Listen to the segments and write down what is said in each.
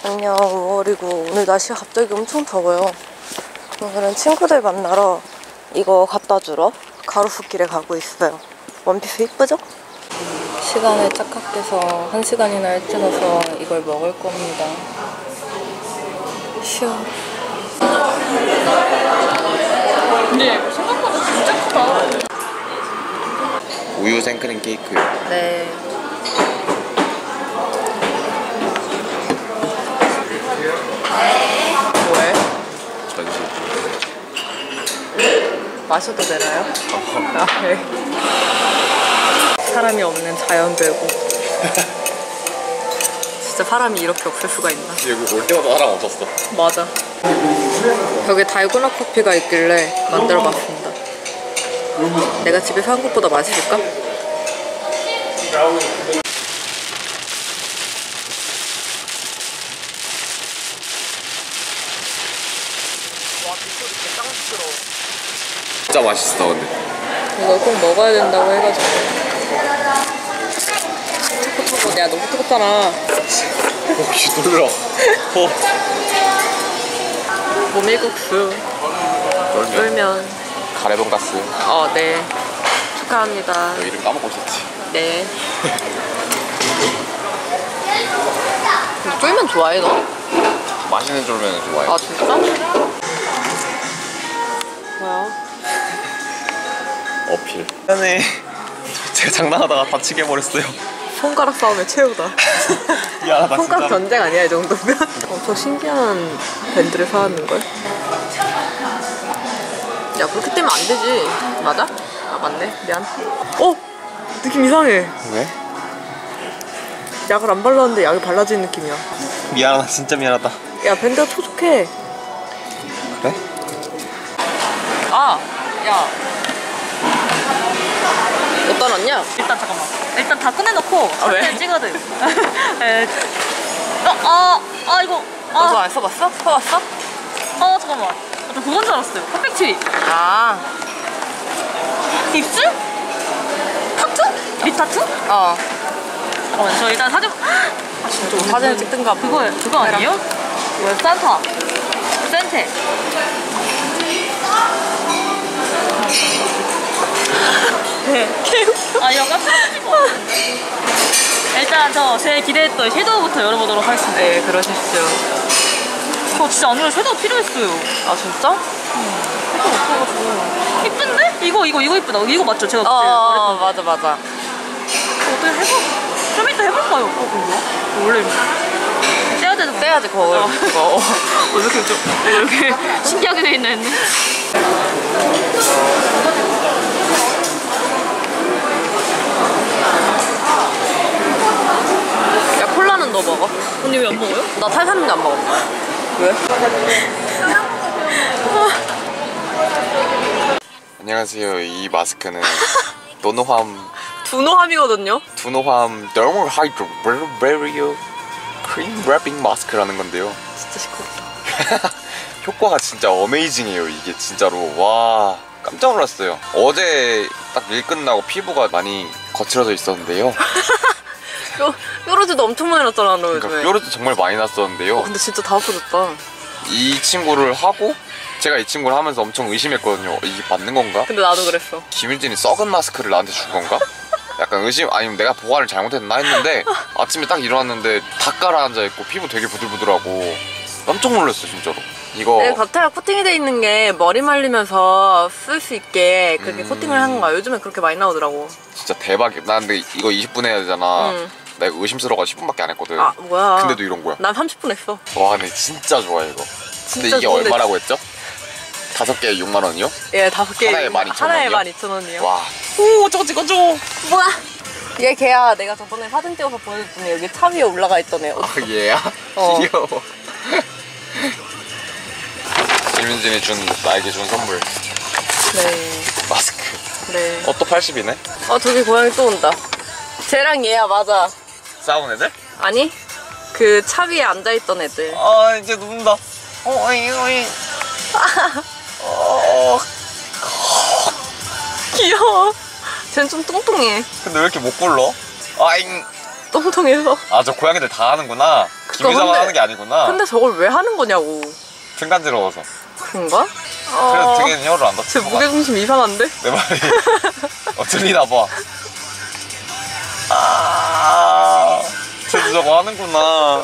안녕, 5월이고 오늘 날씨가 갑자기 엄청 더워요. 오늘은 친구들 만나러 이거 갖다 주러 가로수길에 가고 있어요. 원피스 이쁘죠? 시간을 착각해서 1시간이나 일찍 와서 이걸 먹을 겁니다. 쉬워. 근데 생각보다 진짜 크다. 우유 생크림 케이크요. 네. 뭐해? 전시. 마셔도 되나요? 아, 네. 사람이 없는 자연배고. 진짜 사람이 이렇게 없을 수가 있나? 여기 올 때마다 사람 없었어. 맞아. 여기 달고나 커피가 있길래 만들어봤습니다. 내가 집에서 한 것보다 맛있을까? 진짜 맛있어 근데. 이거 꼭 먹어야 된다고 해가지고. 초코초코 내가 너무 뜨겁잖아. 혹시 놀라. 모밀국수 쫄면. 가래 돈가스. 네. 축하합니다. 너 이름 까먹고 있었지. 네. 근데 쫄면 좋아해 너? 맛있는 쫄면은 좋아해. 아 진짜? 뭐야? 어필. 미안해. 제가 장난하다가 다치게 해버렸어요. 손가락 싸움에 최후다. 미안하다. 손가락 진짜. 전쟁 아니야 이 정도면? 엄청 신기한 밴드를 사왔는걸? 야 그렇게 떼면 안 되지. 맞아? 아 맞네. 미안. 느낌 이상해. 왜? 약을 안 발랐는데 약이 발라진 느낌이야. 미안하다. 진짜 미안하다. 야 밴드가 촉촉해. 그래? 야 어디다 놨냐? 일단 잠깐만. 일단 다 꺼내놓고 왜? 사진 찍어도 돼요. 이거. 너 그거 안 써봤어? 써봤어? 잠깐만. 저 그건 줄 알았어요. 컴팩트리. 입술? 타투? 립 타투? 잠깐만. 저 일단 사진. 좀 사진을 찍든가 뭐. 그거 아니에요? 뭐야? 산타. 센테. 이거 깜짝 놀랐어. 일단 저 제일 기대했던 섀도우부터 열어보도록 하겠습니다. 네 그러십시오. 저 진짜 오늘 섀도우 필요했어요. 아 진짜? 섀도우 없어가지고. 이쁜데? 이거 이쁘다. 이거 맞죠? 제가 그때 맞아. 어떻게 해봐? 좀 이따 해볼까요? 이거? 원래 떼야 되는 거 떼야지 그거. 이렇게 좀 이렇게 신기하게 돼 있나 했네. 야 콜라는 너 먹어? 언니 왜 안 먹어요? 나 탄산음료 안 먹어. 왜? 안녕하세요. 이 마스크는 노노함 두노함이거든요? 두노함 더멀 하이드로 베리어 크림 랩핑 마스크라는 건데요. 진짜 시끄럽다. 효과가 진짜 어메이징해요. 이게 진짜로 와 깜짝 놀랐어요. 어제 딱 일 끝나고 피부가 많이 거칠어져 있었는데요. 뾰루지도 엄청 많이 났잖아 너 그러니까 요즘에. 뾰루지 정말 많이 났었는데요. 근데 진짜 다 없어졌다. 이 친구를 하고 제가 이 친구를 하면서 엄청 의심했거든요. 이게 맞는 건가? 근데 나도 그랬어. 김윤진이 썩은 마스크를 나한테 준 건가? 약간 의심 아니면 내가 보관을 잘못했나 했는데 아침에 딱 일어났는데 다 깔아앉아 있고 피부 되게 부들부들하고 깜짝 놀랐어 진짜로. 이거 네, 겉에가 코팅이 돼 있는 게 머리 말리면서 쓸 수 있게 그렇게 코팅을 한 거야. 요즘에 그렇게 많이 나오더라고. 진짜 대박이야. 나 근데 이거 20분 해야 되잖아. 나 이거 의심스러워가지고 10분밖에 안 했거든. 뭐야. 근데도 이런 거야. 난 30분 했어. 와 근데 진짜 좋아 이거. 근데 진짜 이게 좋은데. 얼마라고 했죠? 5개에 6만 원이요? 예, 5개. 하나에 12,000원 이요? 하나에 12,000원이요. 와. 오 저거 찍어줘. 뭐야? 얘 걔야. 내가 저번에 사진 찍어서 보여줬더니 여기 차 위에 올라가 있던 애. 얘야? 귀여워. 김윤진이 나에게 준 선물. 네. 마스크. 네. 또 80이네? 저기 고양이 또 온다. 쟤랑 얘야, 맞아. 싸운 애들? 아니? 그 차 위에 앉아있던 애들. 이제 눕는다. 어이. 귀여워. 쟤는 좀 뚱뚱해. 근데 왜 이렇게 못 굴러? 아잉. 뚱뚱해서. 저 고양이들 다 하는구나. 김유정은 근데- 하는 게 아니구나. 근데 저걸 왜 하는 거냐고. 등 간지러워서. 그런가? 그래서 등에는 혀를 안 제 닿고. 무게중심 이상한데? 내 말이. 들리나 봐. 아, 쟤도 저거 하는구나.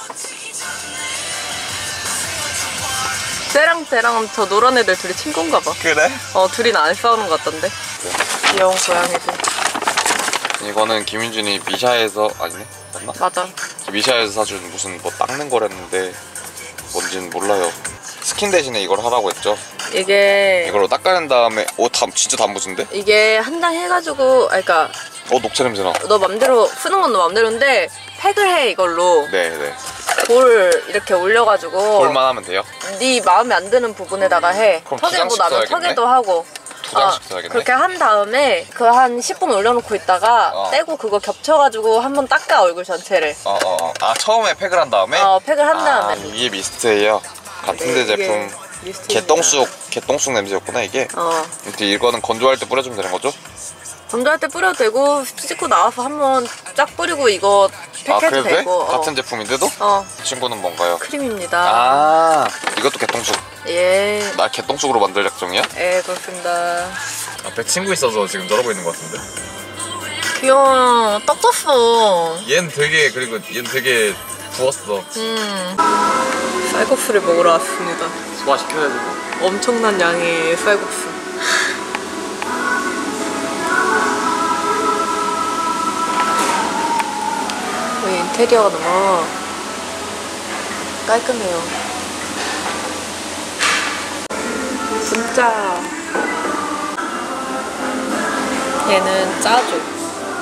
쟤랑 저 노란 애들 둘이 친구인가 봐. 그래? 둘이는 안 싸우는 것 같던데. 귀여운 고양이들. 이거는 김윤준이 미샤에서 아니네? 맞나? 맞아. 미샤에서 사준 무슨 뭐 닦는 거랬는데 뭔지는 몰라요. 스킨 대신에 이걸 하라고 했죠. 이게 이걸로 닦아낸 다음에 진짜 단무진데? 이게 한 장 해가지고 그러니까 녹차 냄새나. 너 맘대로 쓰는 건 너 맘대로인데 팩을 해 이걸로. 네네. 볼 이렇게 올려가지고 볼만 하면 돼요? 네 마음에 안 드는 부분에다가 해. 그럼 턱에도 두 장씩 나면 써야겠네? 턱에도 하고. 두 장씩 써야겠네. 그렇게 한 다음에 그 한 10분 올려놓고 있다가 떼고 그거 겹쳐가지고 한번 닦아 얼굴 전체를. 아 처음에 팩을 한 다음에? 팩을 한 다음에. 이게 미스트예요. 같은데 네, 제품. 미스트입니다. 개똥쑥 냄새였구나 이게. 근데 이거는 건조할 때 뿌려주면 되는 거죠? 건조할 때 뿌려도 되고 씻고 나와서 한번 쫙 뿌리고 이거 팩해도 그래도 돼? 되고. 같은 제품인데도? 이 친구는 뭔가요? 크림입니다. 이것도 개똥쑥. 예. 나 개똥쑥으로 만들 작정이야? 예, 그렇습니다. 앞에 친구 있어서 지금 저러고 있는 것 같은데? 귀여워. 떡 떴어. 얘는 되게 부었어. 쌀국수를 먹으러 왔습니다. 소화시켜야 되고. 엄청난 양의 쌀국수. 여기 인테리어가 너무 깔끔해요. 진짜. 얘는 짜조.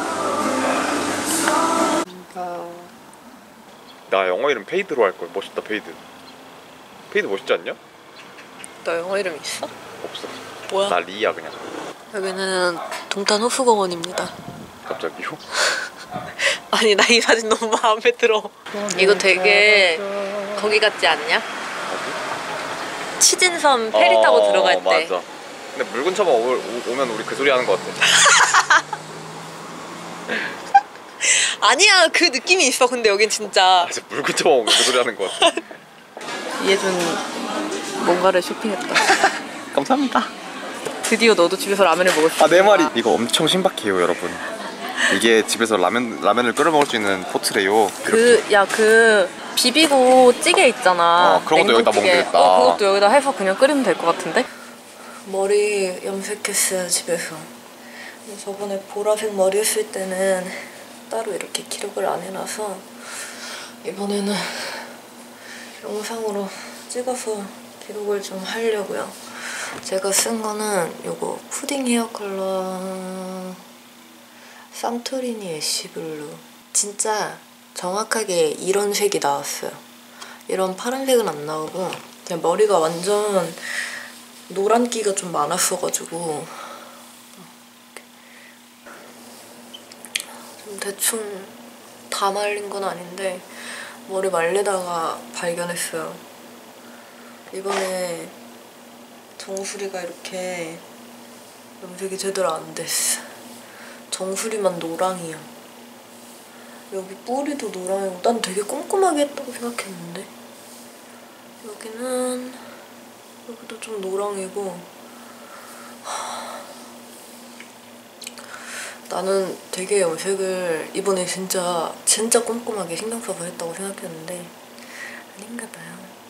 나 영어 이름 페이드로 할 걸. 멋있다 페이드. 페이드 멋있지 않냐? 너 영어 이름 있어? 없어. 뭐야? 나 리야 그냥. 여기는 동탄 호수공원입니다. 갑자기요? 아니 나 이 사진 너무 마음에 들어. 이거 되게 거기 같지 않냐? 치진섬 페리 타고 들어갈 때. 맞아. 근데 물 근처만 오면 우리 그 소리 하는 것 같아. 아니야 그 느낌이 있어. 근데 여긴 진짜 진짜 물 근처만 오면 그 소리 하는 것 같아. 이해준 뭔가를 쇼핑했다. 감사합니다. 드디어 너도 집에서 라면을 먹을 수 있어. 내 말이. 이거 엄청 신박해요 여러분. 이게 집에서 라면을 끓여 먹을 수 있는 포트래요. 그 비비고 찌개 있잖아. 그런 것도 여기다 먹으면 되겠다. 그것도 여기다 해서 그냥 끓이면 될 것 같은데? 머리 염색했어요 집에서. 저번에 보라색 머리 했을 때는 따로 이렇게 기록을 안 해놔서 이번에는 영상으로 찍어서 기록을 좀 하려고요. 제가 쓴 거는 요거 푸딩 헤어 컬러 산토리니 애쉬블루. 진짜 정확하게 이런 색이 나왔어요. 이런 파란색은 안 나오고 그냥 머리가 완전 노란기가 좀 많았어가지고 좀 대충 다 말린 건 아닌데 머리 말리다가 발견했어요. 이번에 정수리가 이렇게 염색이 제대로 안 됐어. 정수리만 노랑이야. 여기 뿌리도 노랑이고 난 되게 꼼꼼하게 했다고 생각했는데 여기도 좀 노랑이고 나는 되게 염색을 이번에 진짜 꼼꼼하게 신경 써서 했다고 생각했는데 아닌가 봐요.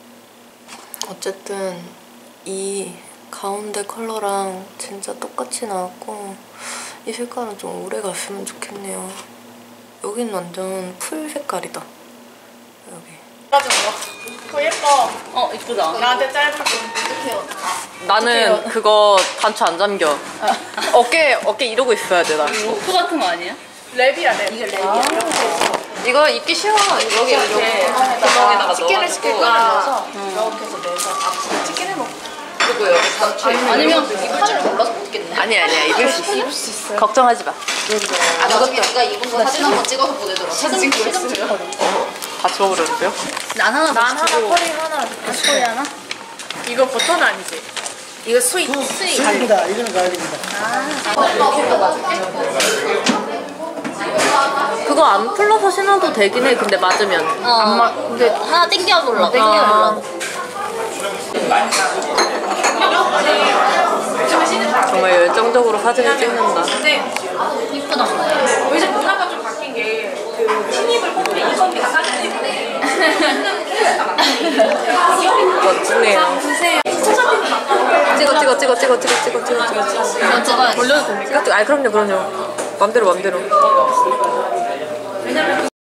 어쨌든 이 가운데 컬러랑 진짜 똑같이 나왔고 이 색깔은 좀 오래 갔으면 좋겠네요. 여긴 완전 풀 색깔이다. 여기. 그거 예뻐. 이쁘다. 나한테 짧은 거 어떡해요? 나는 그거 단추 안 잠겨. 어깨 이러고 있어야 돼 나. 로프 같은 거 아니야? 랩이야 랩. 이게 랩이야. 이거 입기 쉬워. 여기 이렇게 구멍에다가 치킨을 시킬 거야. 넣어서 이렇게 해서 내서 앞으로 치킨을 먹고. 그리고 여기 단추. 아니면 입을 줄 몰라서 못 입겠네. 아니야 입을 수 있어. 걱정하지 마. 나중에 네가 입은 거 사진 한번 찍어서 보내더라. 사진 찍어줘요. 같이 먹으려는데요? 난 하나 난 하나 주고. 커리 하나. 커리 하나? 이거 버터는 아니지? 이거 스윗. 입니다. 이거는 가야 됩니다. 그거 안 풀러서 신어도 되긴 해. 근데 맞으면. 근데 하나 땡겨 볼라. 정말 열정적으로 사진을 찍는다. 이쁘다. 요새 문화가 좀 바뀐 게 그 신입을 뽑는 이선비가 사진을 멋지네요. 찍어. 이거 찍어야지. 올려도 됩니까? 아 그럼요. 맘대로.